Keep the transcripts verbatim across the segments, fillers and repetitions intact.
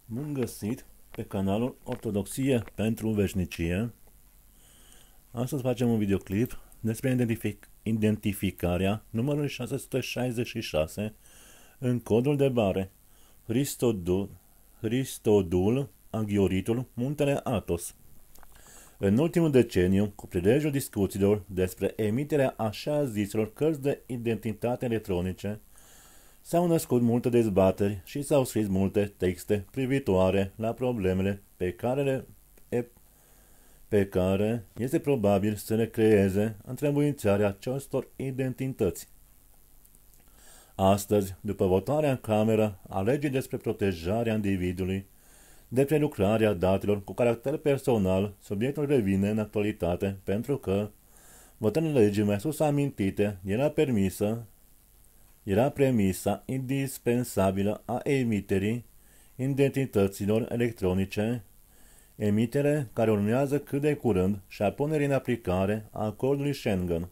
Bun găsit pe canalul Ortodoxie pentru Veșnicie. Astăzi facem un videoclip despre identific identificarea numărului șase sute șaizeci și șase în codul de bare Hristodul, Hristodul Aghioritul, Muntele Athos. În ultimul deceniu, cu prilejul discuțiilor despre emiterea așa ziselor cărți de identitate electronice, s-au născut multe dezbateri și s-au scris multe texte privitoare la problemele pe care, le, pe care este probabil să le creeze întrebuințarea acestor identități. Astăzi, după votarea în cameră a legii despre protejarea individului de prelucrarea datelor cu caracter personal, subiectul revine în actualitate pentru că, votând legii mai sus amintite, era permisă era premisa indispensabilă a emiterii identităților electronice, emitere care urmează cât de curând și a punerii în aplicare a acordului Schengen.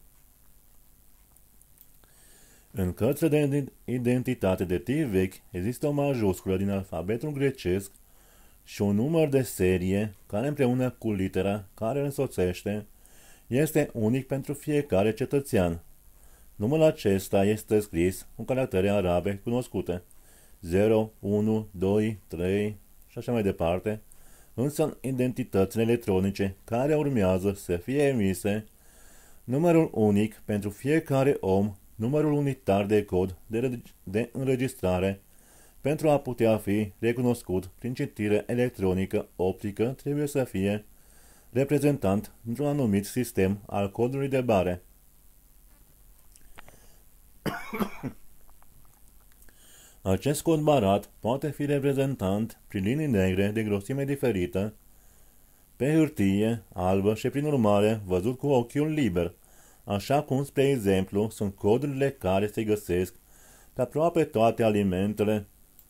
În cărțile de identitate de tip vechi există o majusculă din alfabetul grecesc și un număr de serie care împreună cu litera care îl însoțește este unic pentru fiecare cetățean. Numărul acesta este scris cu caractere arabe cunoscute, zero, unu, doi, trei și așa mai departe, însă în identitățile electronice care urmează să fie emise, numărul unic pentru fiecare om, numărul unitar de cod de, de înregistrare, pentru a putea fi recunoscut prin citire electronică optică, trebuie să fie reprezentant într-un anumit sistem al codului de bare. Acest cod barat poate fi reprezentat prin linii negre de grosime diferită pe hârtie albă și prin urmare văzut cu ochiul liber, așa cum, spre exemplu, sunt codurile care se găsesc pe aproape toate alimentele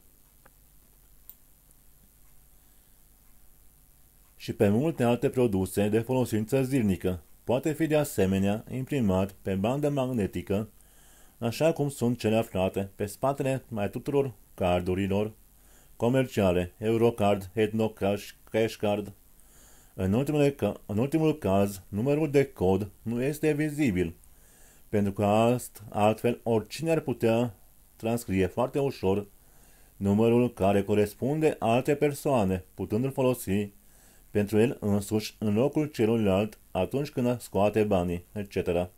și pe multe alte produse de folosință zilnică. Poate fi de asemenea imprimat pe bandă magnetică, așa cum sunt cele aflate pe spatele mai tuturor cardurilor comerciale, Eurocard, Ethnocash, Cashcard. În ultimul, ca, în ultimul caz, numărul de cod nu este vizibil, pentru că ast, altfel oricine ar putea transcrie foarte ușor numărul care corespunde alte persoane, putându-l folosi pentru el însuși în locul celuilalt atunci când scoate banii, et cetera.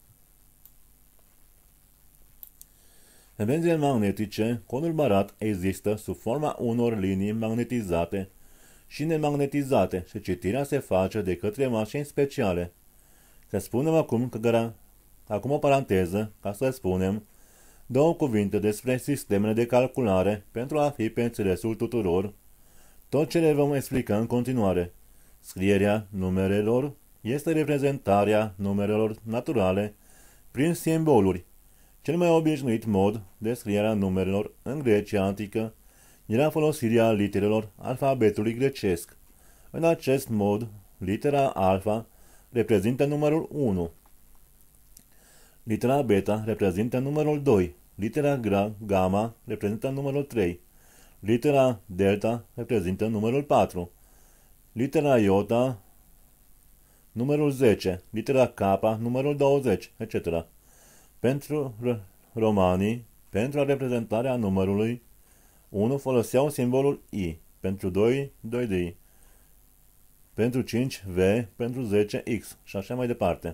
În benzile magnetice, codul barat există sub forma unor linii magnetizate și nemagnetizate și citirea se face de către mașini speciale. Să spunem acum că acum o paranteză, ca să spunem două cuvinte despre sistemele de calculare pentru a fi pe înțelesul tuturor tot ce le vom explica în continuare. Scrierea numerelor este reprezentarea numerelor naturale prin simboluri. Cel mai obișnuit mod de scrierea numerelor în Grecia antică era folosirea literelor alfabetului grecesc. În acest mod, litera alfa reprezintă numărul unu, litera beta reprezintă numărul doi, litera gamma reprezintă numărul trei, litera delta reprezintă numărul patru, litera iota numărul zece, litera kappa numărul douăzeci, et cetera. Pentru romanii, pentru reprezentarea numărului unu foloseau simbolul I, pentru doi, doi de I, pentru cinci, V, pentru zece, X și așa mai departe.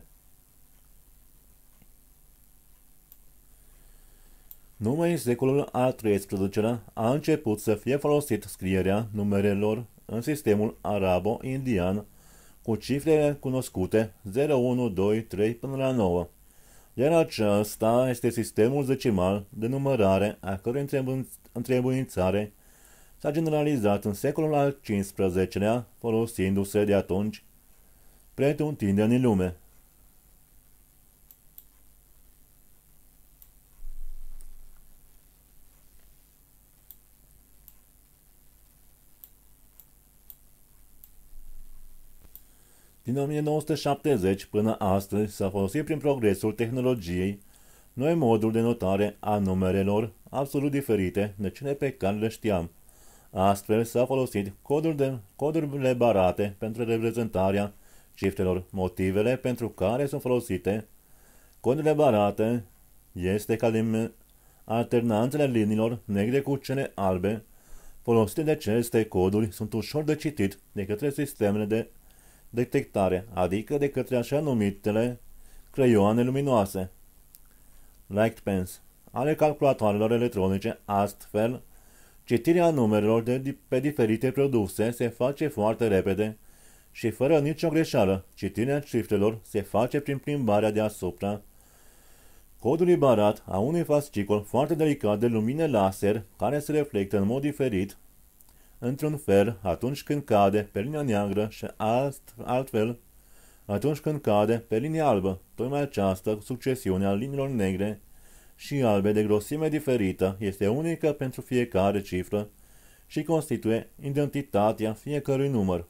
Numai în secolul al treisprezecelea a început să fie folosit scrierea numerelor în sistemul arabo-indian cu cifrele cunoscute zero, unu, doi, trei până la nouă. Iar acesta este sistemul decimal de numărare a cărui întrebuințare s-a generalizat în secolul al cincisprezecelea, folosindu-se de atunci pretutindeni în lume. Din o mie nouă sute șaptezeci până astăzi s-a folosit prin progresul tehnologiei noi moduri de notare a numerelor absolut diferite de cele pe care le știam. Astfel s-a folosit codul de, codurile barate pentru reprezentarea cifrelor. Motivele pentru care sunt folosite codurile barate este ca alternanțele liniilor negre cu cele albe folosite de aceste coduri sunt ușor de citit de către sistemele de detectare, adică de către așa numitele creioane luminoase, light pens, ale calculatoarelor electronice. Astfel, citirea numerelor de pe diferite produse se face foarte repede și fără nicio greșeală. Citirea cifrelor se face prin plimbarea deasupra codului barat a unui fascicol foarte delicat de lumină laser care se reflectă în mod diferit într-un fel atunci când cade pe linia neagră și alt, altfel atunci când cade pe linia albă. Tocmai această succesiune a liniilor negre și albe de grosime diferită este unică pentru fiecare cifră și constituie identitatea fiecărui număr.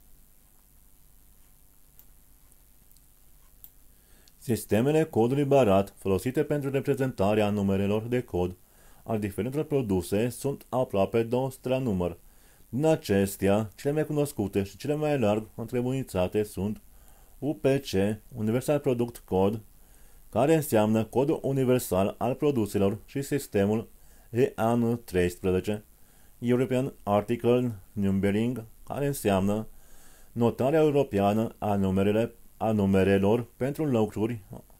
Sistemele codului barat folosite pentru reprezentarea numerelor de cod al diferitelor produse sunt aproape două sute la număr. Din acestea, cele mai cunoscute și cele mai larg întrebuințate sunt U P C, Universal Product Code, care înseamnă codul universal al produselor, și sistemul E A N treisprezece, European Article Numbering, care înseamnă notarea europeană a, numerele, a numerelor pentru lucruri,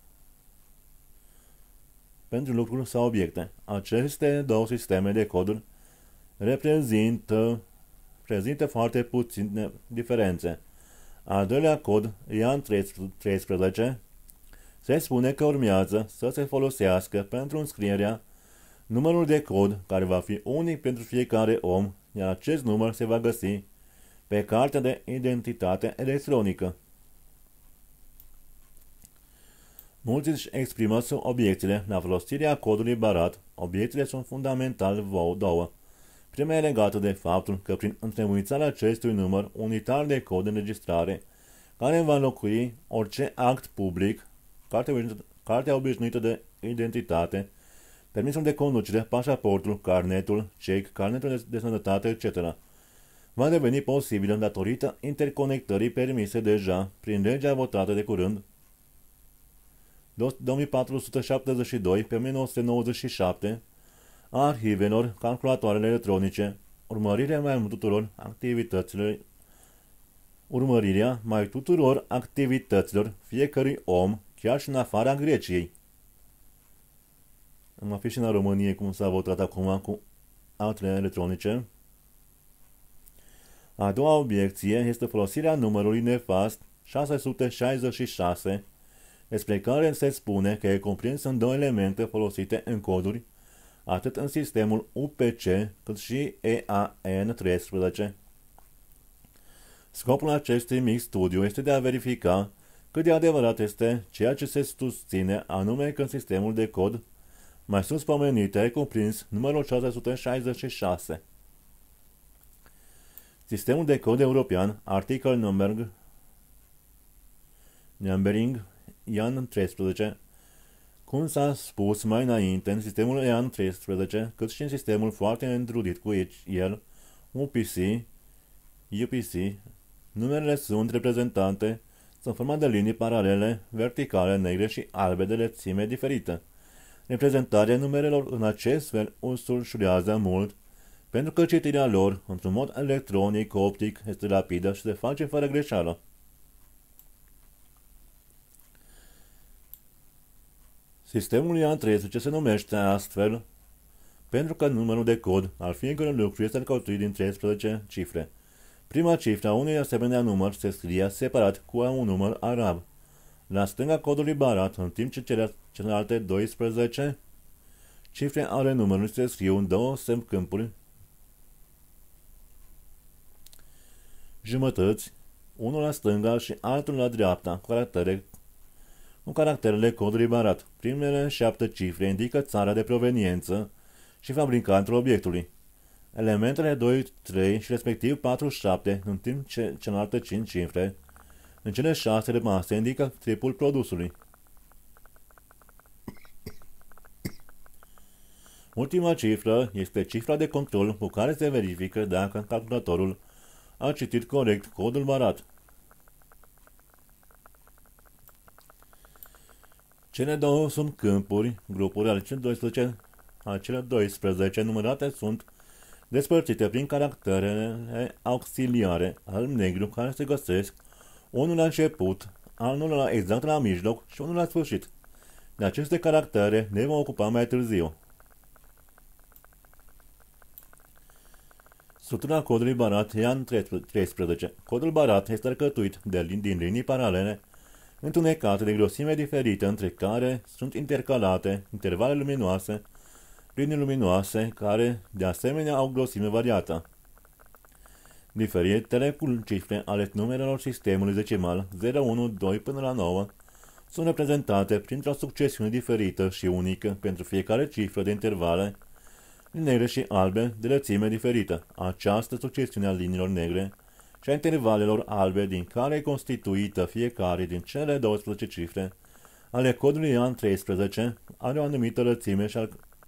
pentru lucruri sau obiecte. Aceste două sisteme de coduri reprezintă, prezintă foarte puține diferențe. Al doilea cod, E A N treisprezece, se spune că urmează să se folosească pentru înscrierea numărul de cod care va fi unic pentru fiecare om, iar acest număr se va găsi pe cartea de identitate electronică. Mulți își exprimă obiecțiile la folosirea codului barat. Obiecțiile sunt fundamental două. Prima e legată de faptul că prin întrebuințarea acestui număr unitar de cod de înregistrare, care va înlocui orice act public, cartea obișnuită de identitate, permisul de conducere, pașaportul, carnetul, cec, carnetul de sănătate, et cetera, va deveni posibilă datorită interconectării permise deja prin legea votată de curând două mii patru sute șaptezeci și doi pe o mie nouă sute nouăzeci și șapte a arhivelor, calculatoarele electronice, urmărirea mai tuturor activităților, urmărirea mai tuturor activităților fiecărui om, chiar și în afara Greciei. Am aflat și în România cum s-a votat acum cu actele electronice. A doua obiecție este folosirea numărului nefast șase sute șaizeci și șase, despre care se spune că e cuprins în două elemente folosite în coduri, atât în sistemul U P C cât și E A N treisprezece. Scopul acestui mic studiu este de a verifica cât de adevărat este ceea ce se susține, anume că în sistemul de cod mai sus pomenite e cuprins numărul șase sute șaizeci și șase. Sistemul de cod european, Article Numbering, Numbering E A N treisprezece, cum s-a spus mai înainte, în sistemul E A N treisprezece, cât și în sistemul foarte întrudit cu el, U P C, U P C, numerele sunt reprezentate în forma de linii paralele, verticale, negre și albe de lățime diferită. Reprezentarea numerelor în acest fel ușurează mult, pentru că citirea lor, într-un mod electronic, optic, este rapidă și se face fără greșeală. Sistemul E A N treisprezece se numește astfel pentru că numărul de cod al fiecărui lucru este alcătuit din treisprezece cifre. Prima cifră a unui asemenea număr se scrie separat cu un număr arab la stânga codului barat, în timp ce celelalte doisprezece cifre ale numărului se scriu în două semcâmpuri jumătăți, unul la stânga și altul la dreapta, cu caractere cu caracterele codului barat. Primele șapte cifre indică țara de proveniență și fabricantul obiectului. Elementele doi, trei și respectiv patru, șapte, în timp ce celelalte cinci cifre, în cele șase rămase, indică tipul produsului. Ultima cifră este cifra de control cu care se verifică dacă calculatorul a citit corect codul barat. Cele două sunt câmpuri, grupuri ale celor doisprezece, ale celor doisprezece numărate sunt despărțite prin caracterele auxiliare alb-negru care se găsesc unul la început, unul la exact la mijloc și unul la sfârșit. De aceste caractere ne vom ocupa mai târziu. Structura codului barat e în treisprezece. Codul barat este alcătuit de, din linii paralele întunecate de grosime diferite între care sunt intercalate intervale luminoase, linii luminoase care de asemenea au grosime variată. Diferitele cifre ale numerelor sistemului decimal zero, unu, doi până la nouă sunt reprezentate printr-o succesiune diferită și unică pentru fiecare cifră de intervale negre și albe de lățime diferită. Această succesiune a liniilor negre și a intervalelor albe din care e constituită fiecare din cele douăsprezece cifre ale codului I A N treisprezece are o anumită lățime și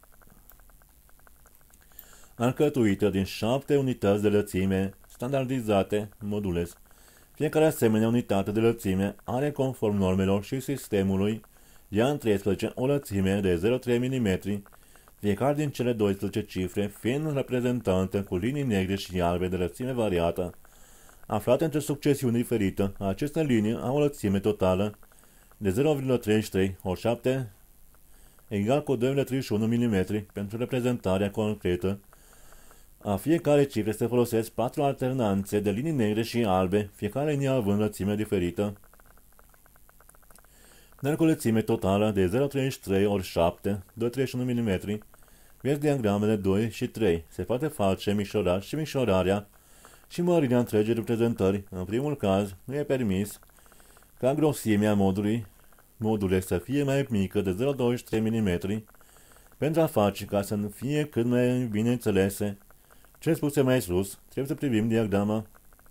alcătuită din șapte unități de lățime standardizate, modulez. Fiecare asemenea unitate de lățime are, conform normelor și sistemului I A N treisprezece, o lățime de zero virgulă trei milimetri, fiecare din cele douăsprezece cifre fiind reprezentată cu linii negre și albe de lățime variată, aflate într-o succesiune diferită. Aceste linii au o lățime totală de zero virgulă treizeci și trei ori șapte egal cu doi virgulă treizeci și unu milimetri. Pentru reprezentarea concretă a fiecare cifre se folosesc patru alternanțe de linii negre și albe, fiecare linie având lățime diferită, dar cu lățime totală de zero virgulă treizeci și trei ori șapte, doi virgulă treizeci și unu milimetri. Vezi diagramele doi și trei. Se poate face micșorarea și micșorarea și mărirea întregii reprezentări. În primul caz, nu e permis ca grosimea modului module să fie mai mică de zero virgulă douăzeci și trei milimetri pentru a face ca să fie cât mai bine înțelese ce spuse mai sus. Trebuie să privim diagrama.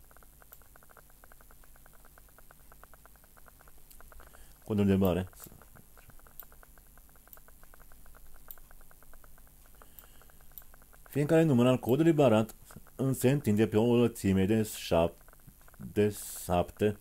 Codul de bare. Fiecare număr al codului barat se întinde pe o lățime de șapte de șapte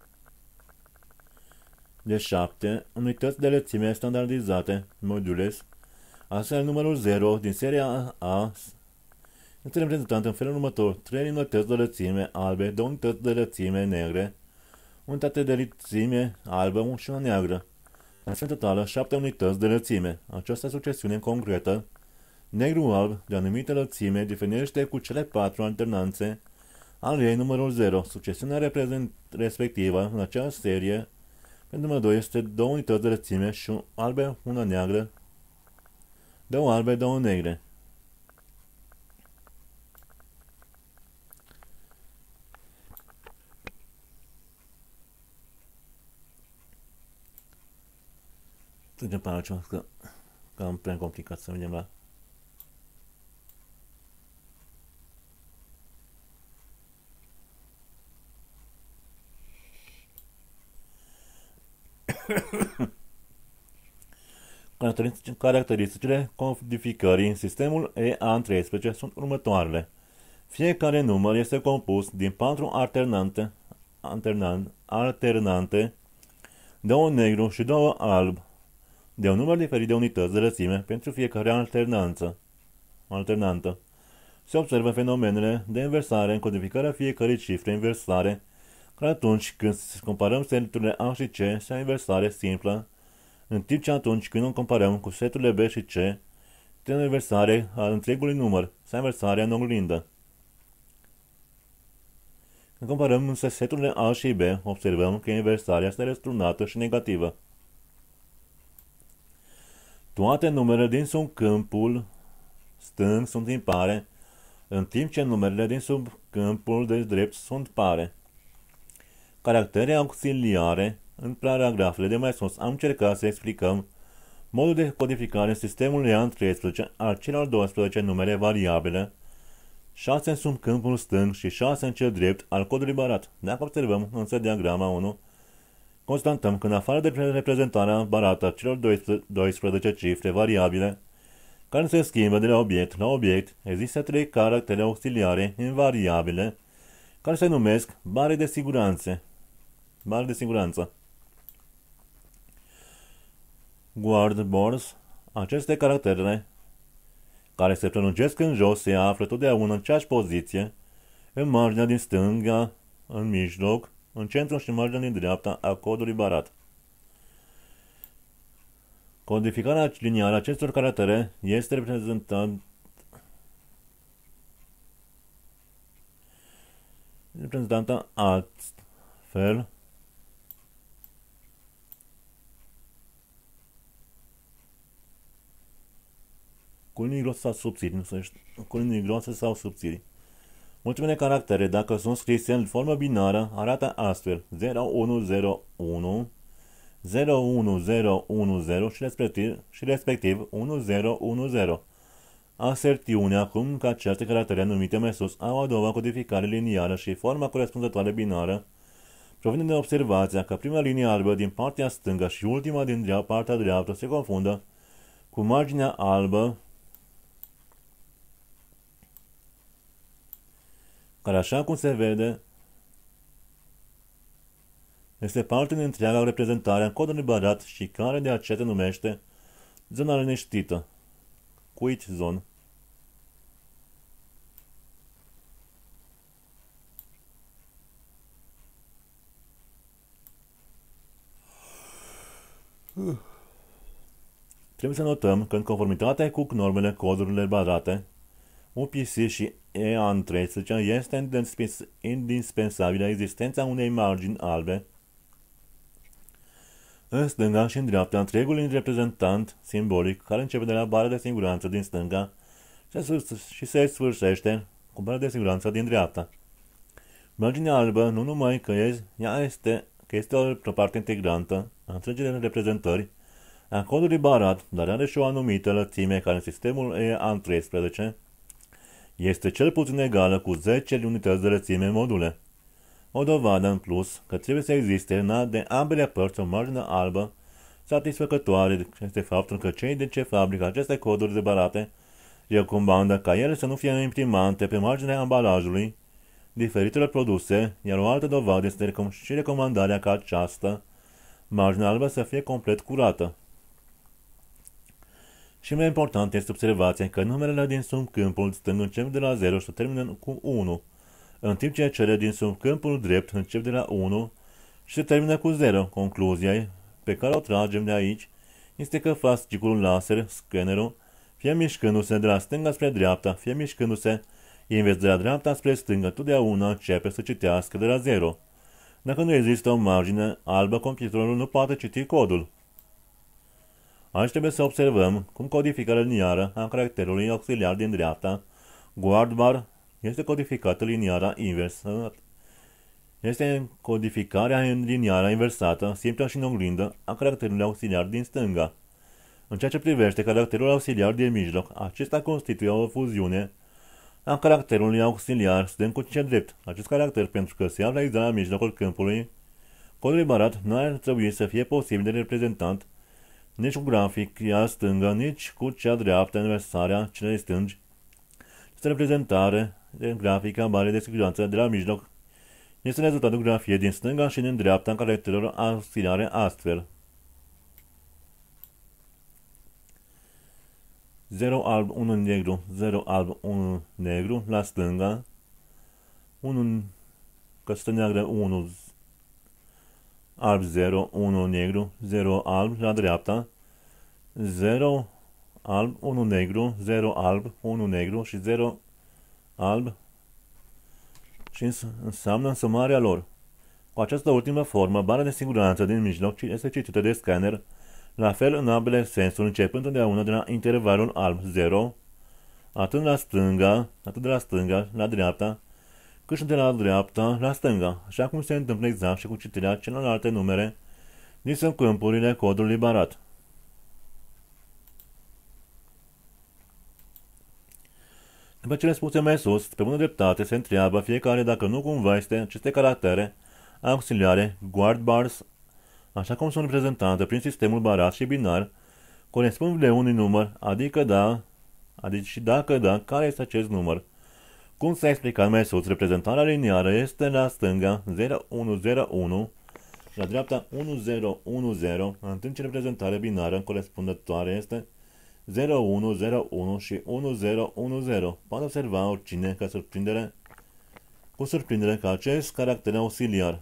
de șapte unități de lățime standardizate, modules. Astfel, numărul zero din seria A este reprezentat în felul următor: trei unități de lățime albe, două unități de lățime negre, unitate de lățime albă și una neagră. În totală, șapte unități de lățime. Această succesiune concretă, negru-alb, de anumită lățime, definește cu cele patru alternanțe al ei numărul zero. Succesiunea respectivă în acea serie pe numărul doi este două unități de lățime și albe, una neagră, două albe, două negre. Trecem pe altceva, că cam prea complicat să vedem la... Caracteristicile codificării în sistemul E A N treisprezece sunt următoarele. Fiecare număr este compus din patru alternante, alternante, alternante, două negru și două alb, de un număr diferit de unități de lățime pentru fiecare alternanță. alternantă. Se observă fenomenele de inversare în codificarea fiecărei cifre inversare, că atunci când comparăm seturile A și C, se inversare simplă, în timp ce atunci când o comparăm cu seturile B și C, este o inversare a întregului număr, sau inversarea în oglindă. Când comparăm însă seturile A și B, observăm că inversarea este răsturnată și negativă. Toate numerele din sub câmpul stâng sunt impare, în timp ce numerele din sub câmpul de drept sunt pare. Caractere auxiliare. În paragrafele de mai sus am încercat să explicăm modul de codificare în sistemul E A N treisprezece al celor douăsprezece numere variabile, șase în sub câmpul stâng și șase în cel drept al codului barat. Dacă observăm însă diagrama unu, constatăm că în afară de reprezentarea barată a celor doisprezece cifre variabile, care se schimbă de la obiect la obiect, există trei caractere auxiliare invariabile care se numesc bare de siguranță. Bare de siguranță. Guard bars. Aceste caractere care se prelungesc în jos se află totdeauna în aceeași poziție, în marginea din stânga, în mijloc, în centru și în marginea din dreapta a codului barat. Codificarea liniară a acestor caractere este reprezentată reprezentată altfel cu linii groase sau subțiri, nu se știe, cu linii groase sau subțiri. Mulțimile caractere, dacă sunt scrise în formă binară, arată astfel: zero unu zero unu, zero unu zero unu zero și respectiv, și respectiv unu zero unu zero. Asertiunea acum că aceste caractere numite mai sus au a doua codificare liniară și forma corespunzătoare binară provine de observația că prima linie albă din partea stângă și ultima din partea dreaptă se confundă cu marginea albă, care, așa cum se vede, este parte din întreaga reprezentare a codului barat și care de aceea se numește zona liniștită, quiet zone. Trebuie să notăm că în conformitate cu normele codurilor barate, U P C și E A N treisprezece este indispensabilă existența unei margini albe în stânga și în dreapta întregului reprezentant simbolic care începe de la bara de siguranță din stânga și se sfârșește cu bara de siguranță din dreapta. Marginea albă nu numai că ea este, că este o parte integrantă a întregii reprezentări a codului barat, dar are și o anumită lățime care în sistemul E A N treisprezece este cel puțin egală cu zece unități de lățime module. O dovadă în plus că trebuie să existe de ambele părți o margine albă satisfăcătoare este faptul că cei de ce fabrică aceste coduri de barate recomandă ca ele să nu fie imprimante pe marginea ambalajului diferitelor produse, iar o altă dovadă este și recomandarea ca această margine albă să fie complet curată. Și mai important este observația că numerele din subcâmpul stâng încep de la zero și termină cu unu, în timp ce cele din subcâmpul drept încep de la unu și se termină cu zero. Concluzia pe care o tragem de aici este că fasciculul laser, scannerul, fie mișcându-se de la stânga spre dreapta, fie mișcându-se invers de la dreapta spre stânga, totdeauna începe să citească de la zero. Dacă nu există o margine albă, computerul nu poate citi codul. Aici trebuie să observăm cum codificarea liniară a caracterului auxiliar din dreapta, guard bar, este codificată liniară inversă. Este codificarea liniară inversată, simplă și în oglindă, a caracterului auxiliar din stânga. În ceea ce privește caracterul auxiliar din mijloc, acesta constituie o fuziune a caracterului auxiliar stâng cu cel drept. Acest caracter, pentru că se află exact la mijlocul câmpului codului barat, nu ar trebui să fie posibil de reprezentant nici cu grafica stângă, nici cu cea dreaptă, inversarea celei stângi. Este reprezentare de grafica barei de siguranță de la mijloc este rezultatul grafiei din stânga și din dreapta în caracterelor auxiliare astfel: zero alb, unu negru, zero alb, unu negru la stânga, unu căstă neagră, unu alb, zero, unu negru, zero alb la dreapta, zero alb, unu negru, zero alb, unu negru și zero alb și înseamnă însumarea lor. Cu această ultimă formă, bara de siguranță din mijloc este citită de scanner, la fel în ambele sensuri, începând întotdeauna de la intervalul alb zero, atât la stânga, atât de la stânga la dreapta, cât și de la dreapta la stânga, așa cum se întâmplă exact și cu citirea celorlalte numere din subcâmpurile codului barat. După cele spuse mai sus, pe bună dreptate se întreabă fiecare dacă nu cumva este aceste caractere auxiliare, guard bars, așa cum sunt reprezentate prin sistemul barat și binar, corespund de unui număr, adică da, adică și dacă da, care este acest număr. Cum s-a explicat mai sus, reprezentarea liniară este la stânga zero unu zero unu, la dreapta unu zero unu zero, în timp ce reprezentarea binară corespundătoare este zero unu zero unu și unu zero unu zero. Poate observa oricine ca surprindere, cu surprindere că acest caracter ausiliar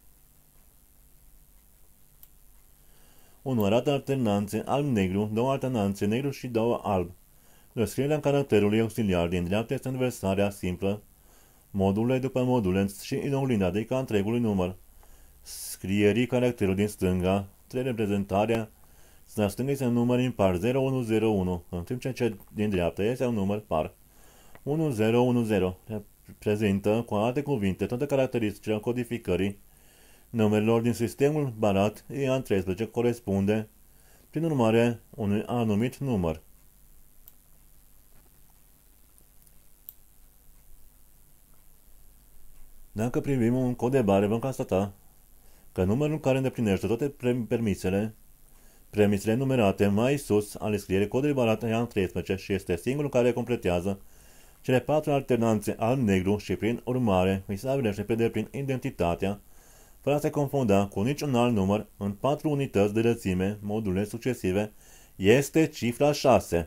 unu arată alternanțe alb-negru, două alternanțe negru și două alb. Descrierea caracterului auxiliar din dreapta este inversarea simplă, module după module și în oglinda, adică întregului număr. Scrierii caracterului din stânga, trei reprezentarea, la stânga este un număr impar zero unu zero unu, în timp ce cel din dreapta este un număr par unu zero unu zero. Reprezintă, cu alte cuvinte, toate caracteristicile codificării numerelor din sistemul barat I A N treisprezece corespunde, prin urmare, unui anumit număr. Dacă privim un cod de bare, vom constata că numărul care îndeplinește toate premisele, premisele numerate mai sus ale scrierii codului barat I A N treisprezece și este singurul care completează cele patru alternanțe alb-negru și, prin urmare, îi stabilește pe deplin identitatea, fără a se confunda cu niciun alt număr în patru unități de lățime, module succesive, este cifra șase.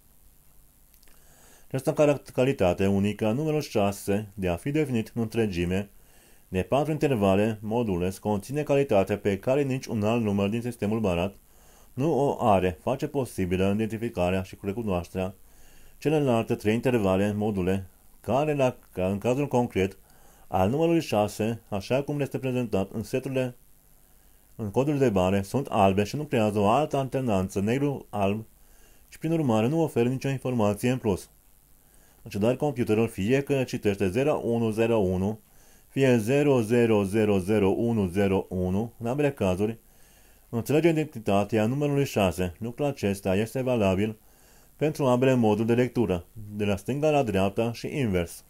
Această calitate unică a numărul șase, de a fi definit în întregime, de patru intervale, module, conține calitatea pe care nici un alt număr din sistemul barat nu o are, face posibilă identificarea și recunoașterea celelalte trei intervale, module, care, la, ca în cazul concret, al numărului șase, așa cum este prezentat în seturile, în codul de bare, sunt albe și nu creează o altă alternanță negru-alb și, prin urmare, nu oferă nicio informație în plus. Așadar, computerul fie că citește zero unu zero unu, fie zero zero zero zero unu zero unu, în ambele cazuri, înțelege identitatea numărului șase. Lucrul acesta este valabil pentru ambele moduri de lectură, de la stânga la dreapta și invers.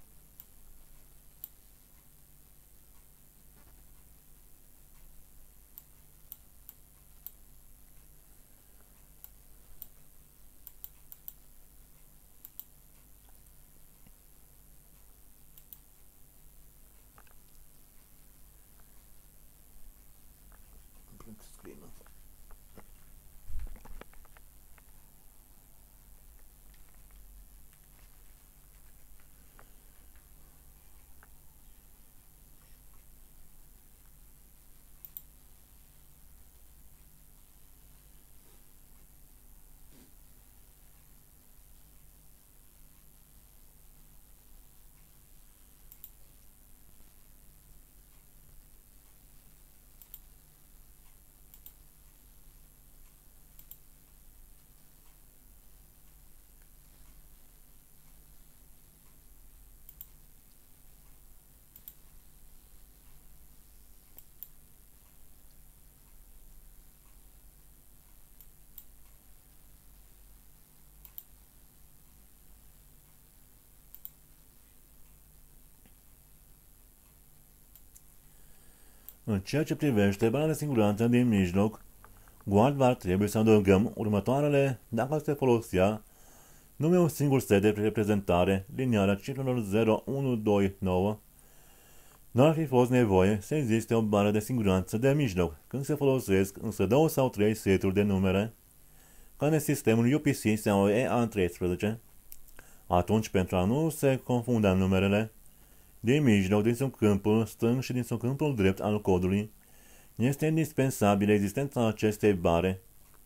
În ceea ce privește bara de siguranță din mijloc, Guardvar trebuie să adăugăm următoarele dacă se folosea numai un singur set de reprezentare liniară a cifrelor zero unu doi nouă. Nu ar fi fost nevoie să existe o bară de siguranță de mijloc când se folosesc însă două sau trei seturi de numere, ca în sistemul U P C sau I A N treisprezece. Atunci, pentru a nu se confunda numerele din mijloc, din sub câmpul stâng și din sub câmpul drept al codului, este indispensabilă existența acestei bare.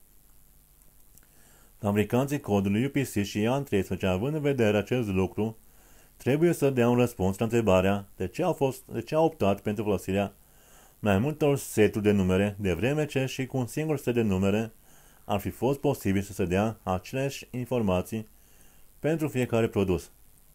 Fabricanții codului U P C și I A N treisprezece, având în vedere acest lucru, trebuie să dea un răspuns la întrebarea de ce au, fost, de ce au optat pentru folosirea mai multor seturi de numere, de vreme ce și cu un singur set de numere ar fi fost posibil să se dea aceleași informații pentru fiecare produs.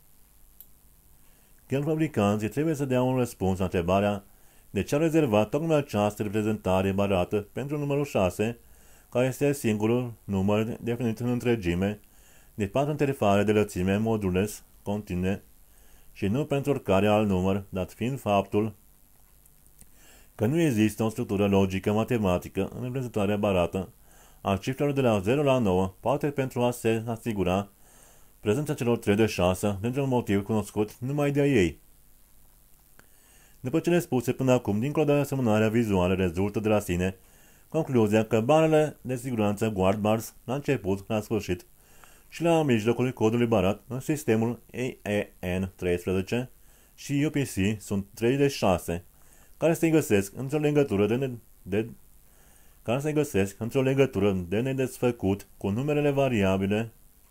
Chiar fabricanții trebuie să dea un răspuns la întrebarea de ce a rezervat tocmai această reprezentare barată pentru numărul șase, care este singurul număr definit în întregime, de patru intervale de lățime modules continue, și nu pentru oricare alt număr, dat fiind faptul că nu există o structură logică matematică în reprezentarea barată a cifrelor de la zero la nouă, poate pentru a se asigura prezența celor trei de șase dintr-un motiv cunoscut numai de ei. După cele spuse până acum, dincolo de asemănarea vizuală, rezultă de la sine concluzia că barele de siguranță guard bars la început, la sfârșit și la mijlocul codului barat în sistemul A E N treisprezece și U P C sunt trei de șase, care se găsesc într-o legătură de, de care se găsesc într-o legătură de nedesfăcut cu numerele variabile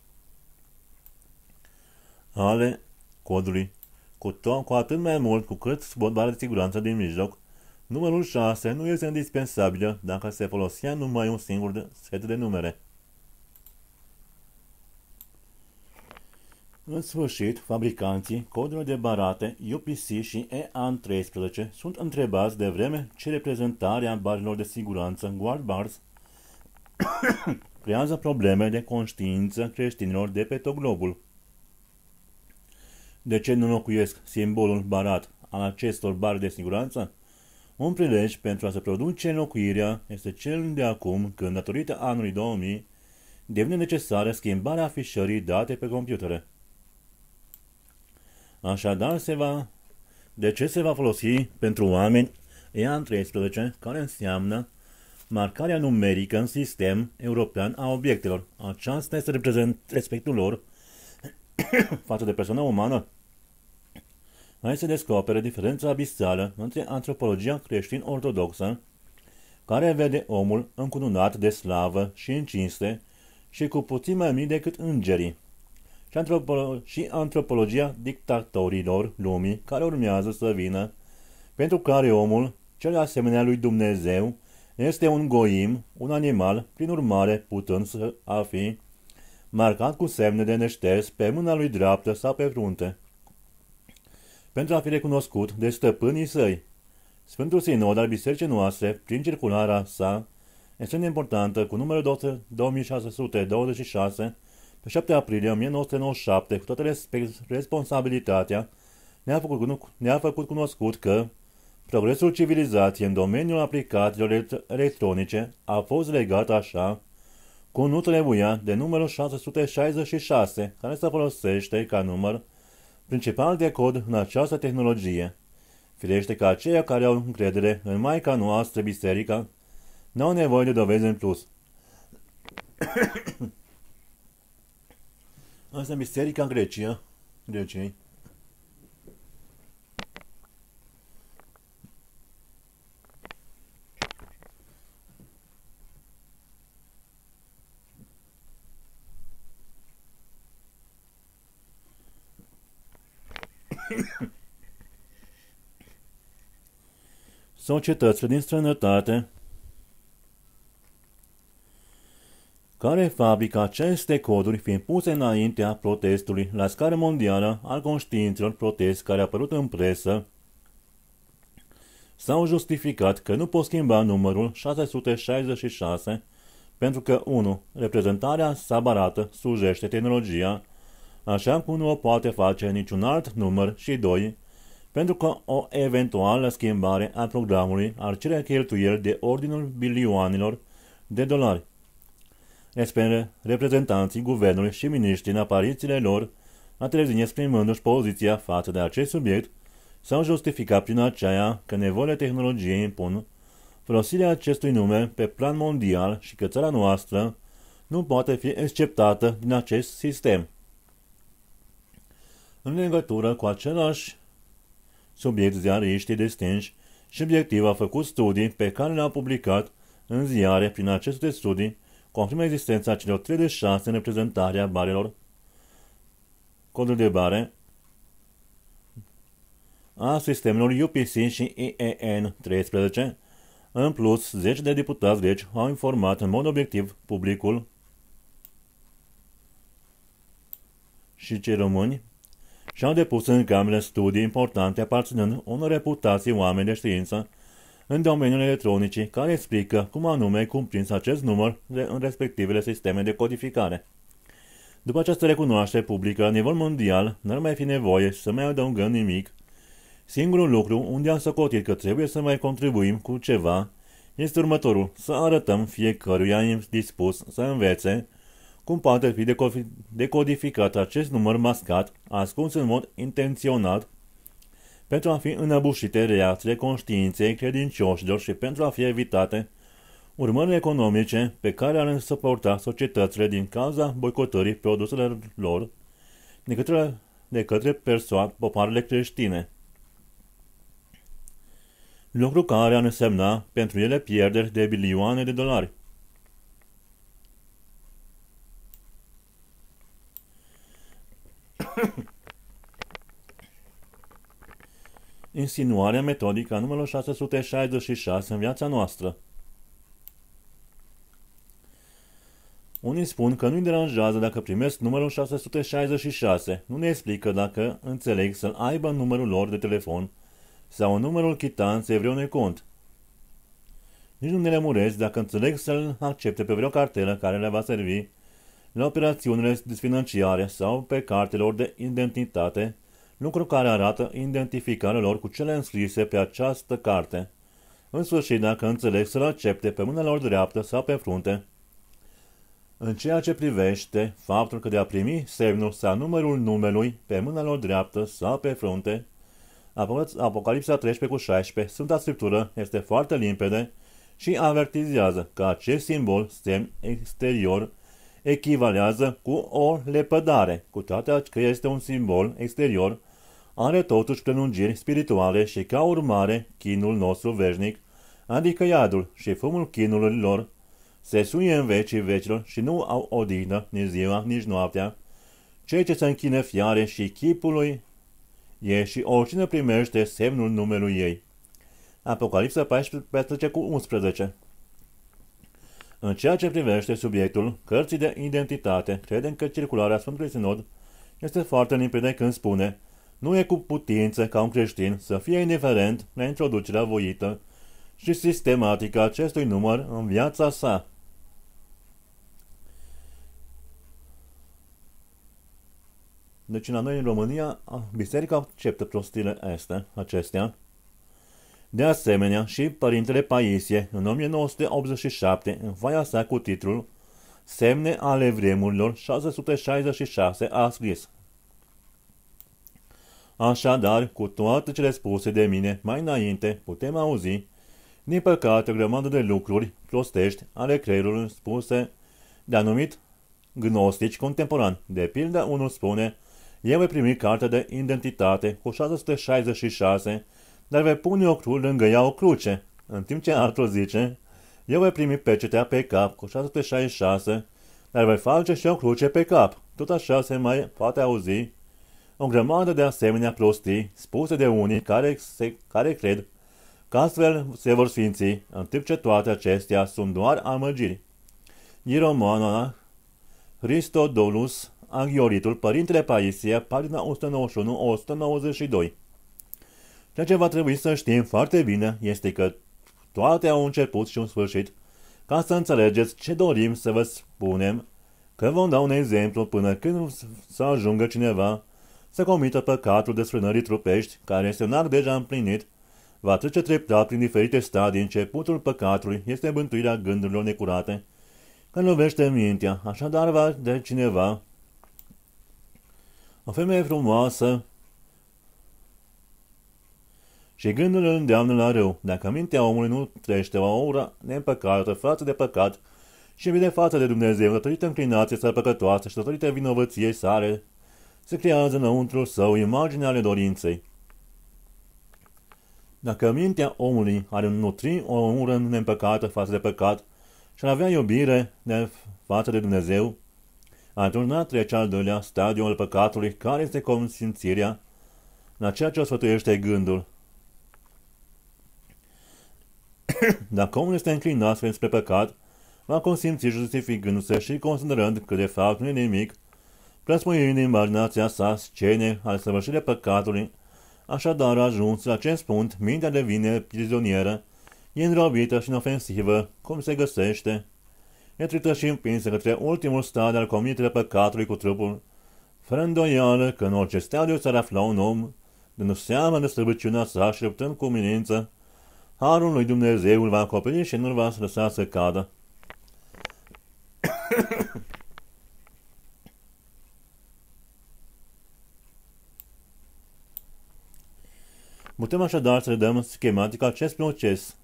ale codului, cu, cu atât mai mult cu cât sub bara de siguranță din mijloc, numărul șase nu este indispensabil dacă se folosea numai un singur set de numere. În sfârșit, fabricanții codurilor de barate U P C și E A N treisprezece sunt întrebați de vreme ce reprezentarea barelor de siguranță guard bars creează probleme de conștiință creștinilor de pe tot globul. De ce nu înlocuiesc simbolul barat al acestor bare de siguranță? Un prilej pentru a se produce înlocuirea este cel de acum, când, datorită anului două mii, devine necesară schimbarea afișării date pe computere. Așadar, se va... de ce se va folosi pentru oameni E A N treisprezece, care înseamnă marcarea numerică în sistem european a obiectelor? Aceasta este reprezent respectul lor față de persoana umană. Aici se descoperă diferența abisală între antropologia creștin-ortodoxă, care vede omul încununat de slavă și în cinste și cu puțin mai mic decât îngerii, și, antropolo- și antropologia dictatorilor lumii care urmează să vină, pentru care omul, cel asemenea lui Dumnezeu, este un goim, un animal, prin urmare putând să a fi marcat cu semne de neșters pe mâna lui dreaptă sau pe frunte, pentru a fi recunoscut de stăpânii săi. Sfântul Sinod al Bisericii noastre, prin circularea sa, extrem de importantă, cu numărul două mii șase sute douăzeci și șase, pe șapte aprilie o mie nouă sute nouăzeci și șapte, cu toată responsabilitatea, ne-a făcut, ne-a făcut cunoscut că progresul civilizației în domeniul aplicațiilor electronice a fost legat așa, cu nu trebuia de numărul șase sute șaizeci și șase, care se folosește ca număr principal de cod în această tehnologie. Firește că aceia care au încredere în Maica noastră, biserica, n-au nevoie de dovezi în plus. Asta e biserica în Grecia, Greciei. Societățile din străinătate care fabrică aceste coduri fiind puse înaintea protestului la scară mondială al conștiințelor, protest care a apărut în presă, s-au justificat că nu pot schimba numărul șase sute șaizeci și șase pentru că unu. Reprezentarea sa barată slujește tehnologia, așa cum nu o poate face niciun alt număr, și doi. Pentru că o eventuală schimbare a programului ar cere cheltuieli de ordinul bilioanelor de dolari. Despre reprezentanții guvernului și miniștrii în aparițiile lor la televiziune exprimându-și poziția față de acest subiect, s-au justificat prin aceea că nevoile tehnologiei impun folosirea acestui nume pe plan mondial și că țara noastră nu poate fi exceptată din acest sistem. În legătură cu același subiect, ziariștii distinși și obiectiv au făcut studii pe care le-au publicat în ziare. Prin aceste studii confirmă existența celor treizeci și șase în reprezentarea barelor, codul de bare a sistemelor U P C și E A N treisprezece. În plus, zece de deputați greci au informat în mod obiectiv publicul și cei români și-au depus în camere studii importante aparținând unor reputații oameni de știință în domeniul electronicii, care explică cum anume cumprins acest număr de, în respectivele sisteme de codificare. După această recunoaștere publică la nivel mondial, n-ar mai fi nevoie să mai adăugăm nimic. Singurul lucru unde am socotit că trebuie să mai contribuim cu ceva este următorul: să arătăm fiecăruia dispus să învețe Cum poate fi decodificat acest număr mascat, ascuns în mod intenționat, pentru a fi înăbușite reacțiile conștiinței credincioșilor și pentru a fi evitate urmările economice pe care ar suporta societățile din cauza boicotării produselor lor de către, de către persoane, popoarele creștine. Lucru care ar însemna pentru ele pierderi de bilioane de dolari. Insinuarea metodică a numărul șase sute șaizeci și șase în viața noastră. Unii spun că nu-i deranjează dacă primesc numărul șase sute șaizeci și șase, nu ne explică dacă înțeleg să-l aibă în numărul lor de telefon sau în numărul chitanței vreunui cont. Nici nu ne lămuresc dacă înțeleg să-l accepte pe vreo cartelă care le va servi la operațiunile financiare sau pe cartelor de identitate, lucru care arată identificarea lor cu cele înscrise pe această carte. În sfârșit, dacă înțeleg să-l accepte pe mâna lor dreaptă sau pe frunte, în ceea ce privește faptul că de a primi semnul sau numărul numelui pe mâna lor dreaptă sau pe frunte, Apocalipsa treisprezece cu șaisprezece, Sfânta Scriptură este foarte limpede și avertizează că acest simbol, semn exterior, echivalează cu o lepădare, cu toate că este un simbol exterior, are totuși prelungiri spirituale și ca urmare chinul nostru veșnic, adică iadul și fumul chinului lor, se suie în vecii vecilor și nu au odihnă nici ziua, nici noaptea, cei ce se închină fiare și chipului ei și oricine primește semnul numelui ei. Apocalipsa paisprezece cu unsprezece. În ceea ce privește subiectul cărții de identitate, credem că circularea Sfântului Sinod este foarte limpede când spune: nu e cu putință ca un creștin să fie indiferent la introducerea voită și sistematică a acestui număr în viața sa. Deci la noi în România, biserica acceptă prostiile astea, acestea. De asemenea, și Părintele Paisie, în o mie nouă sute optzeci și șapte, în foaia sa cu titlul Semne ale vremurilor șase sute șaizeci și șase, a scris: așadar, cu toate cele spuse de mine mai înainte, putem auzi, din păcate, o grămadă de lucruri prostești ale creierului spuse de anumit gnostici contemporani. De pildă, unul spune: eu voi primi cartea de identitate cu șase sute șaizeci și șase, dar vei pune o cruce lângă ea o cruce, în timp ce altul zice: eu voi primi pecetea pe cap cu șase sute șaizeci și șase, dar voi face și o cruce pe cap. Tot așa se mai poate auzi o grămadă de asemenea prostii spuse de unii care, se, care cred că astfel se vor sfinți, în timp ce toate acestea sunt doar amăgiri. Ieromona Christodolus Aghioritul, Părintele Paisia, pagina o sută nouăzeci și unu - o sută nouăzeci și doi. Ceea ce va trebui să știm foarte bine este că toate au început și un sfârșit, ca să înțelegeți ce dorim să vă spunem, că vom da un exemplu până când să ajungă cineva să comită păcatul desfrânării trupești, care este un act deja împlinit, va trece treptat prin diferite stadii. Începutul păcatului este bântuirea gândurilor necurate, că lovește mintea, așadar va de cineva o femeie frumoasă și gândul îl îndeamnă la rău. Dacă mintea omului nu trește o aură neîmpăcată față de păcat și vine față de Dumnezeu, datorită înclinației sale păcătoase și datorită vinovăției sale, se creează înăuntrul său imaginea ale dorinței. Dacă mintea omului are nutri o ură neîmpăcată față de păcat și ar avea iubire de față de Dumnezeu, atunci n-a trece al doilea stadiu al păcatului, care este consimțirea la ceea ce o sfătuiește gândul. Dacă omul este înclinat spre păcat, va consimți justificându-se și considerând că de fapt nu e nimic, presmuind în imaginația sa scene al săvârșirii păcatului. Așadar, ajuns la acest punct, mintea devine prizonieră, e înrobită și inofensivă, cum se găsește, e trită și împinsă către ultimul stadiu al comiterii păcatului cu trupul, fără îndoială că în orice stadiu s-ar afla un om, dându seama de slăbiciunea sa și luptând cu umilință, harul lui Dumnezeu îl va acoperi și nu-l va lăsa să cadă. Putem așadar să redăm schematic acest proces.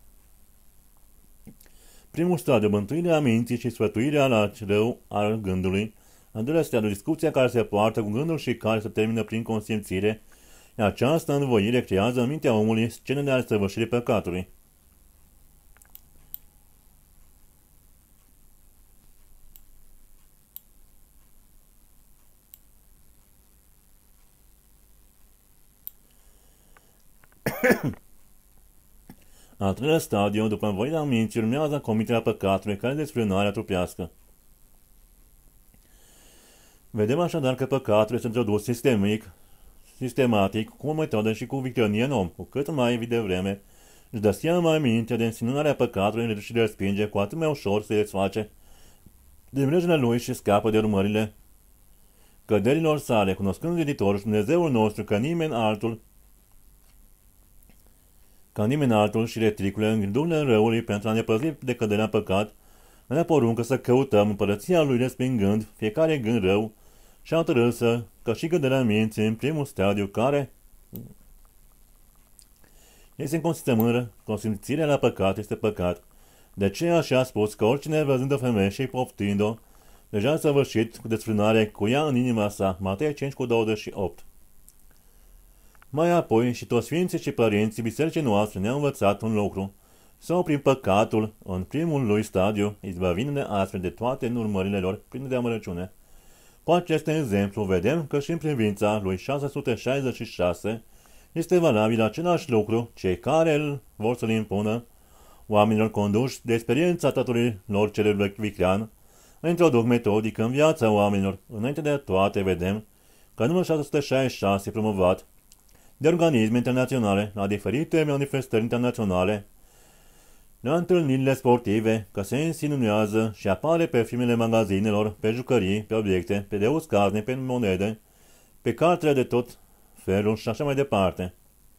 Primul stadiu, mântuirea minții și sfătuirea la rău al gândului. Al doilea stadiu, discuția care se poartă cu gândul și care se termină prin consimțire. Iar această învoire creează în mintea omului scenele ale săvârșirii păcatului. Al treilea stadiu, după învoirea minții, urmează comiterea păcatului, care este desfrânarea trupească. Vedem așadar că păcatul este introdus sistemic, sistematic, cu o metodă și cu victorie în om, cu cât mai devreme își dă seama mintea de însinunarea păcatului și le respinge, cu atât mai ușor se desface din mrejele lui și scapă de urmările căderilor sale, cunoscând editorul și Dumnezeul nostru că nimeni altul ca nimeni altul și retricule îngândurile răului pentru a ne păzi de căderea păcat, ne poruncă să căutăm împărăția lui respingând fiecare gând rău și hotărât să, ca și căderea minții în primul stadiu care este în consimțământ, consimțirea la păcat este păcat. De aceea și-a spus că oricine văzând o femeie și poftind-o, deja a săvârșit cu desfrânare cu ea în inima sa. Matei cinci cu douăzeci și opt. Mai apoi și toți sfinții și părinții bisericii noastre ne-au învățat un lucru, să oprim păcatul în primul lui stadiu, izbăvindu-ne astfel de toate urmările lor pline de amărăciune. Cu acest exemplu vedem că și în privința lui șase sute șaizeci și șase este valabil același lucru, cei care îl vor să-l impună oamenilor conduși de experiența tatălui lor celui viclean, introduc metodic în viața oamenilor. Înainte de toate vedem că numărul șase sute șaizeci și șase promovat de organisme internaționale la diferite manifestări internaționale, la întâlnirile sportive, că se insinuează și apare pe filmele magazinelor, pe jucării, pe obiecte, pe deus carne, pe monede, pe cartele de tot felul și așa mai departe.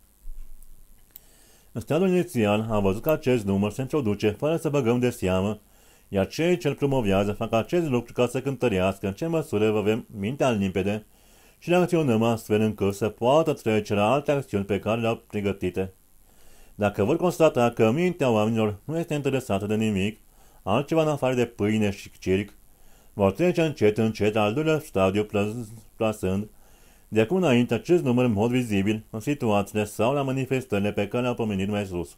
În stadiul inițial am văzut că acest număr se introduce fără să băgăm de seamă, iar cei ce îl promovează fac acest lucru ca să cântărească în ce măsură avem mintea limpede și le acționăm astfel încât să poată trece la alte acțiuni pe care le-au pregătite. Dacă vor constata că mintea oamenilor nu este interesată de nimic, altceva în afară de pâine și circ, vor trece încet încet al doilea stadiu plasând de acum înainte acest număr în mod vizibil în situațiile sau la manifestările pe care le-au pomenit mai sus.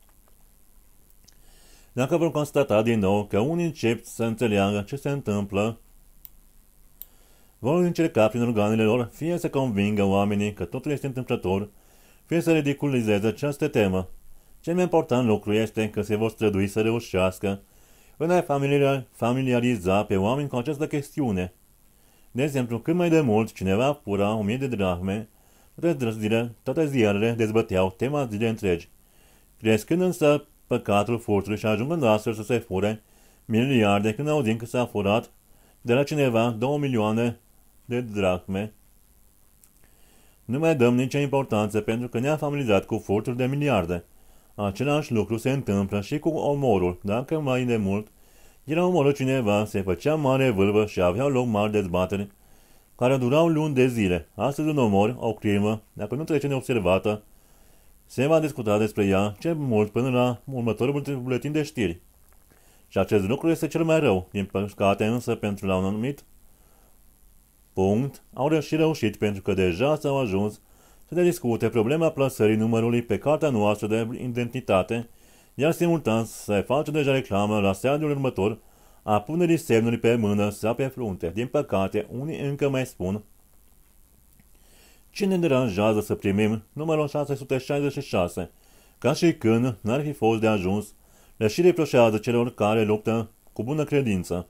Dacă vor constata din nou că unii încep să înțeleagă ce se întâmplă, vor încerca prin organele lor fie să convingă oamenii că totul este întâmplător, fie să ridiculizeze această temă. Cel mai important lucru este că se vor strădui să reușească în a familiariza pe oameni cu această chestiune. De exemplu, cât mai de mult cineva fura o mie de drahme, toate, zile, toate ziarele dezbăteau tema zile întregi. Crescând însă păcatul furtului și ajungând astfel să se fure miliarde când auzim că s-a furat de la cineva două milioane de drahme, nu mai dăm nicio importanță pentru că ne-am familiarizat cu furtul de miliarde. Același lucru se întâmplă și cu omorul. Dacă mai de mult era omorât cineva, se făcea mare vâlvă și aveau loc mari dezbateri care durau luni de zile. Astăzi un omor, o crimă, dacă nu trece neobservată, se va discuta despre ea cel mult până la următorul buletin de știri. Și acest lucru este cel mai rău. Din păcate însă, pentru la un anumit punct, au și reușit pentru că deja s-au ajuns să ne discute problema plasării numărului pe cartea noastră de identitate, iar simultan se face deja reclamă la stadiul următor a punerii semnului pe mână sau pe frunte. Din păcate, unii încă mai spun: ce ne deranjează să primim numărul șase sute șaizeci și șase, ca și când n-ar fi fost de ajuns, le și reproșează celor care luptă cu bună credință.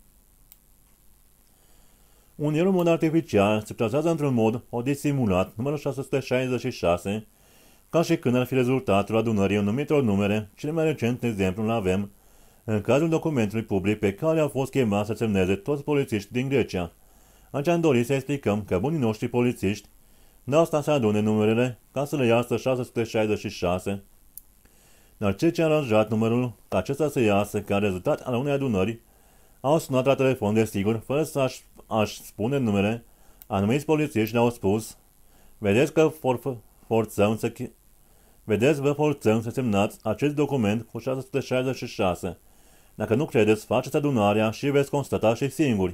Uneori, în mod artificial, se plasează într-un mod o disimulat numărul șase sute șaizeci și șase, ca și când ar fi rezultatul adunării anumitor numere. Cel mai recent exemplu îl avem în cazul documentului public pe care au fost chemați să semneze toți polițiști din Grecia. Aici am dorit să explicăm că bunii noștri polițiști n-au stat să adune numerele ca să le iasă șase sute șaizeci și șase, dar cei ce au aranjat numărul ca acesta să iasă ca rezultat al unei adunări au sunat la telefon de sigur, fără să aș, aș spune numere. Anumiți polițiști le-au spus: vedeți că for, forțăm să, Vedeți, vă forțăm să semnați acest document cu șase sute șaizeci și șase. Dacă nu credeți, faceți adunarea și veți constata și singuri.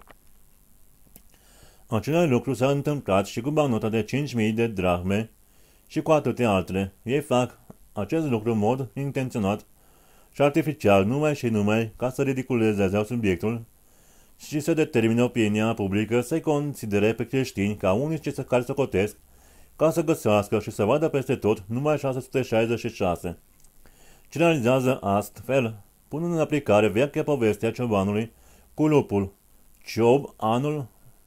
Același lucru s-a întâmplat și cu bancnota de cinci mii de drahme și cu atâtea altele. Ei fac acest lucru în mod intenționat și artificial, numai și numai ca să ridiculizeze subiectul și să determine opinia publică să-i considere pe creștini ca unici care se cotesc, ca să găsească și să vadă peste tot numai șase sute șaizeci și șase. Ce realizează astfel, punând în aplicare vechea poveste a ciobanului cu lupul. Ciob, anul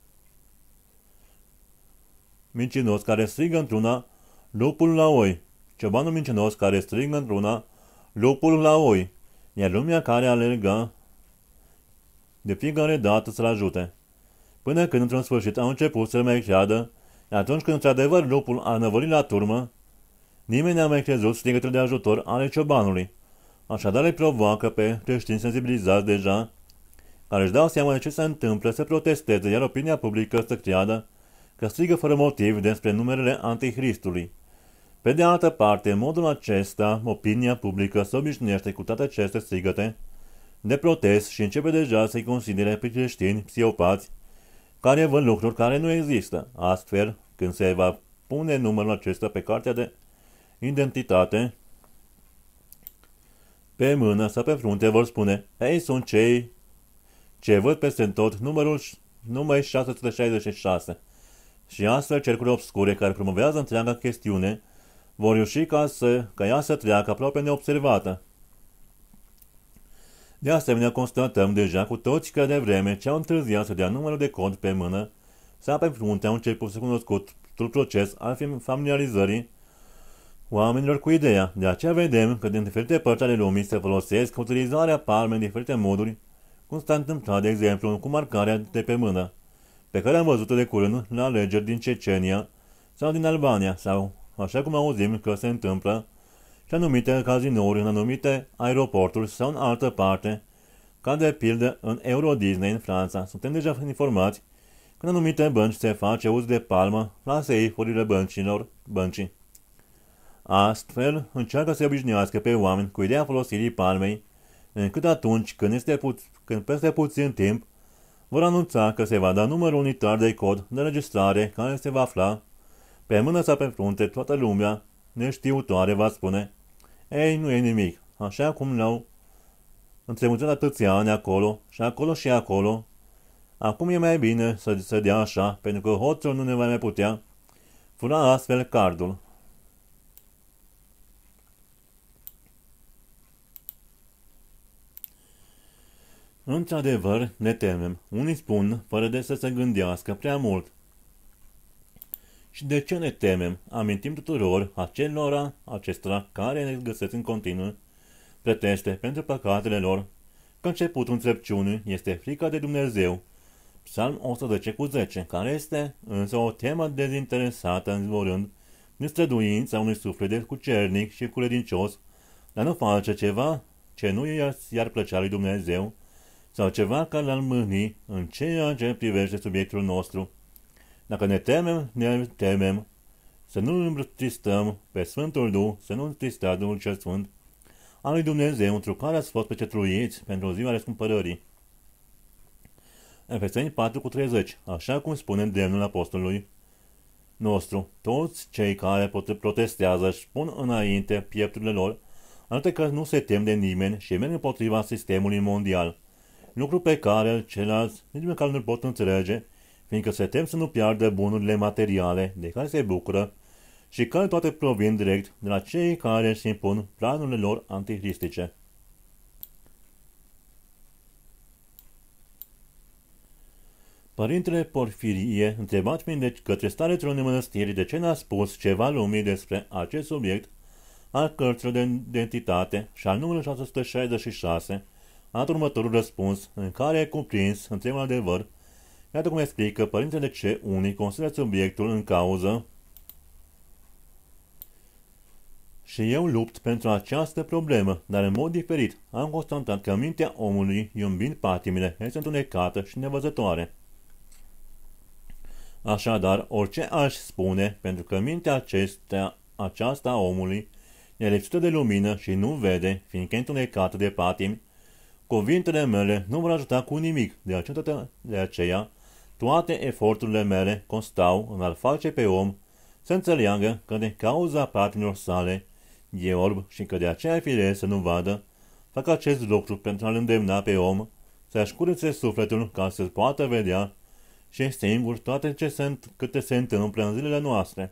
mincinos care strigă într-una, lupul la oi. Ciobanul mincinos care strigă într-una, lupul la oi. Iar lumea care alergă de fiecare dată să-l ajute. Până când într-un sfârșit au început să-l mai creadă, iar atunci când într-adevăr lupul a năvălit la turmă, nimeni n-a mai crezut strigătul de ajutor ale ciobanului. Așadar îi provoacă pe creștini sensibilizați deja, care își dau seama de ce se întâmplă, să protesteze, iar opinia publică să creadă că strigă fără motiv despre numerele Antichristului. Pe de altă parte, în modul acesta, opinia publică se obișnuiește cu toate aceste strigăte de protest și începe deja să-i considere pe creștini psihopați care văd lucruri care nu există. Astfel, când se va pune numărul acesta pe cartea de identitate, pe mână sau pe frunte vor spune, ei sunt cei ce văd peste tot numărul numai șase sute șaizeci și șase. Și astfel cercurile obscure care promovează întreaga chestiune vor reuși ca, să, ca ea să treacă aproape neobservată. De asemenea, constatăm deja cu toți că de vreme ce au întârziat să dea numărul de cod pe mână sau pe frunte, au început să cunoscutul proces al familiarizării oamenilor cu ideea. De aceea vedem că din diferite părți ale lumii se folosesc utilizarea palmei în diferite moduri, cum s-a întâmplat, de exemplu, cu marcarea de pe mână, pe care am văzut-o de curând la alegeri din Cecenia sau din Albania, sau, așa cum auzim că se întâmplă, și anumite cazinouri în anumite aeroporturi sau în altă parte, ca de pildă în Euro Disney în Franța. Suntem deja informați că în anumite bănci se face uz de palmă la seifurile băncilor băncii. Astfel, încearcă să obișnuiască pe oameni cu ideea folosirii palmei, încât atunci când, este pu- când peste puțin timp vor anunța că se va da numărul unitar de cod de registrare care se va afla pe mână sau pe frunte, toată lumea neștiutoare va spune, ei, nu e nimic, așa cum l-au întremutat atâția ani acolo și acolo și acolo. Acum e mai bine să se dea așa, pentru că hoțul nu ne va mai putea fura astfel cardul. Într-adevăr, ne temem. Unii spun, fără de să se gândească prea mult. Și de ce ne temem? Amintim tuturor acelora, acestora care ne găsesc în continuu pretexte pentru păcatele lor, că începutul înțelepciunii este frica de Dumnezeu. Psalm o sută zece cu zece, care este însă o temă dezinteresată înzvorând din străduința unui suflet de cucernic și credincios, dar nu face ceva ce nu i-ar plăcea lui Dumnezeu, sau ceva care l-ar mâhni în ceea ce privește subiectul nostru. Dacă ne temem, ne temem să nu întristăm pe Sfântul Duh, să nu întristați Duhul cel Sfânt al lui Dumnezeu, întru care ați fost pecetluiți pentru ziua răscumpărării. Efeseni patru cu treizeci, așa cum spune îndemnul apostolului nostru, toți cei care protestează își pun înainte piepturile lor, arată că nu se tem de nimeni și merg împotriva sistemului mondial, lucru pe care ceilalți nici măcar nu-l pot înțelege, fiindcă se tem să nu piardă bunurile materiale de care se bucură și care toate provin direct de la cei care își impun planurile lor antichristice. Părintele Porfirie, întrebat fiind de către starețul unei mănăstiri de ce n-a spus ceva lumii despre acest subiect al cărților de identitate și al numărului șase sute șaizeci și șase, a dat următorul răspuns, în care e cuprins întregul adevăr. Iată cum explică părintele ce unii consideră subiectul în cauză și eu lupt pentru această problemă, dar în mod diferit. Am constatat că mintea omului, iubind patimile, este întunecată și nevăzătoare. Așadar, orice aș spune, pentru că mintea acestea aceasta a omului e lipsită de lumină și nu vede, fiindcă întunecată de patimi, cuvintele mele nu vor ajuta cu nimic, de aceea, de aceea toate eforturile mele constau în a-l face pe om să înțeleagă că de cauza patimilor sale e orb și că de aceea fire să nu vadă. Fac acest lucru pentru a-l îndemna pe om să-și curățe sufletul ca să poată vedea și singur toate ce se, câte se întâmplă în zilele noastre.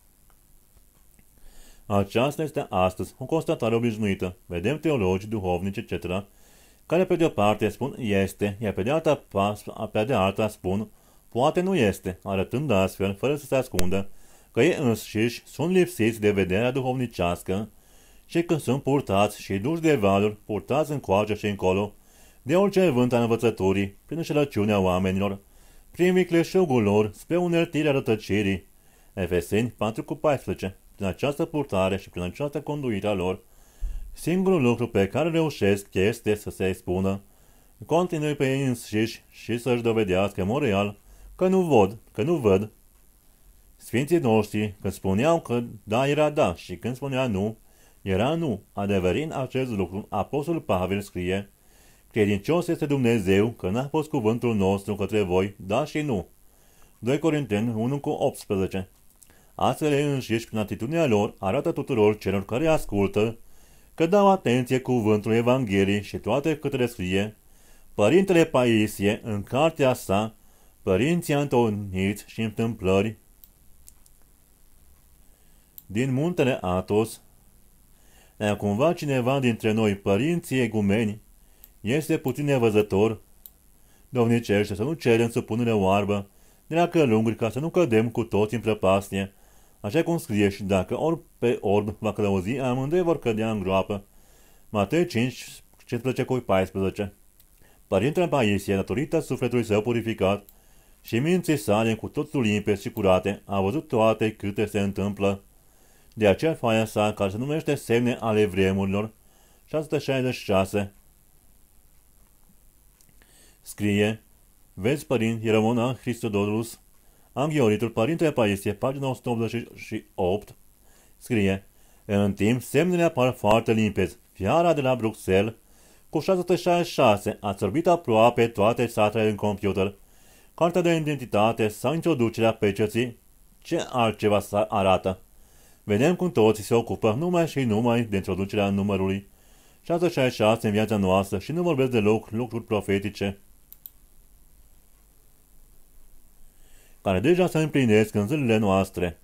Aceasta este astăzi o constatare obișnuită. Vedem teologi, duhovnici, et cetera, care pe de o parte spun este, iar pe de alta, pe de alta spun poate nu este, arătând astfel, fără să se ascundă, că ei înșiși sunt lipsiți de vederea duhovnicească și că sunt purtați și duși de valuri, purtați încoace și încolo, de orice vânt a învățăturii, prin înșelăciunea oamenilor, prin vicleșugul lor, spre uneltirea rătăcirii. Efeseni patru cu paisprezece. Prin această purtare și prin această conduită a lor, singurul lucru pe care reușesc este să se spună, continui pe ei înșiși și să-și dovedească în mod real că nu văd, că nu văd. Sfinții noștri, când spuneau că da era da și când spunea nu, era nu. Adeverind acest lucru, Apostolul Pavel scrie, credincios este Dumnezeu că n-a pus cuvântul nostru către voi, da și nu. doi Corinteni unu cu optsprezece. Astfel ei înșiși prin atitudinea lor arată tuturor celor care ascultă că dau atenție cuvântului Evangheliei și toate câte le scrie Părintele Paisie în cartea sa, Părinții Antoniți și Întâmplări din muntele Atos. Dacă cumva cineva dintre noi, părinții egumeni, este puțin nevăzător, domnicește să nu cerem supunere oarbă de la călunguri ca să nu cădem cu toți în prăpastie, așa cum scrie și dacă orb pe orb va călăuzi, amândoi vor cădea în groapă. Matei cinci, cincisprezece cu paisprezece. Părintele Paisie, datorită sufletului său purificat și minții sale cu totul limpezi și curate, a văzut toate câte se întâmplă. De aceea foaia sa, care se numește Semne ale vremurilor, șase sute șaizeci și șase, scrie, vezi, părinte, Ieromona Christodorus, Anghioritul, Părintele Paisie, pagina o sută optzeci și opt, scrie, în timp, semnele apar foarte limpezi. Fiara de la Bruxelles, cu șase sute șaizeci și șase, a sorbit aproape toate satele în computer. Cartea de identitate sau introducerea peceții, ce altceva să arată. Vedem cum toții se ocupă numai și numai de introducerea numărului șase sute șaizeci și șase în viața noastră și nu vorbesc deloc lucruri profetice, care deja se împlinesc în zilele noastre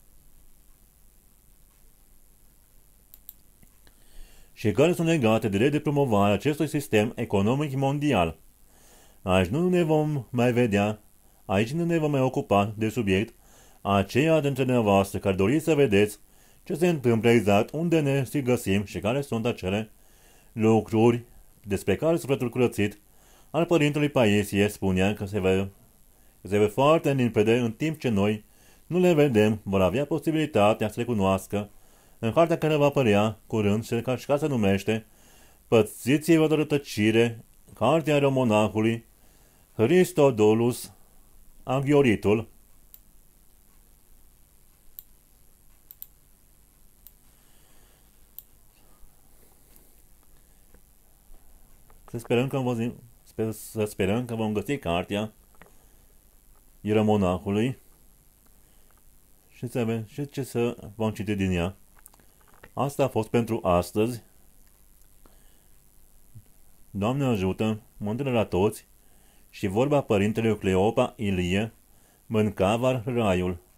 și care sunt legate direct de promovarea acestui sistem economic mondial. Aici nu ne vom mai vedea, aici nu ne vom mai ocupa de subiect, aceia dintre dumneavoastră care doriți să vedeți ce se întâmplă exact, unde ne găsim și care sunt acele lucruri despre care sufletul curățit al Părintelui Paisie spunea că se vede, se vede foarte limpede, în timp ce noi nu le vedem, vor avea posibilitatea să le cunoască în cartea care va apărea curând și care se numește Pățiți-vă de rătăcire, cartea Romonacului, Christodolus, Anghioritul. Să sperăm că vom, sper, să sperăm că vom găsi cartea Ieromonahului și, să, și ce să vom citi din ea. Asta a fost pentru astăzi. Doamne ajută, mântuirea la toți și vorba Părintelui Cleopa Ilie, mâncavar raiul.